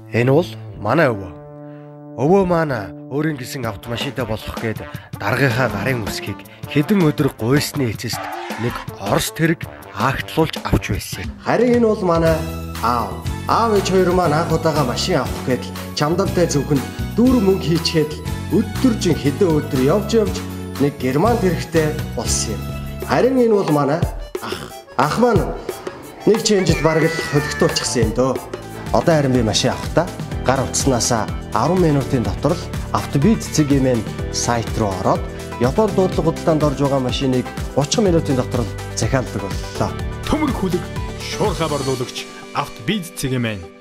Энэ бол манай өвөө. Өвөө маань өөрийн гэсэн автомашинтай болох гээд даргийнхаа гарын үсгийг хэдэн өдөр гуйсны эцэст нэг орос тэрэг агтлуулж авч байсан. Харин энэ бол манай аав. Аав ээж хоёр маань анх удаага машин авах гээд чамдалтай зөвхөн дүүр мөнгө хийчихэд өдөржин хэдэн өдөр явж нэг герман тэрэгтэй болсон юм. Харин энэ бол манай ах. Ах маань нэг чэнжид бараг л холигтуулчихсан юм дөө. Одоо харин би машин авахдаа гар утаснаас 10 минутын дотор л Автобиз цэгийн сайт руу ороод Японы дуудлага худалдаанд орж байгаа машиныг 30 минутын дотор захиалдаг боллоо. Төмөр хүлэг шуурхай борлуулагч Автобиз цэгийн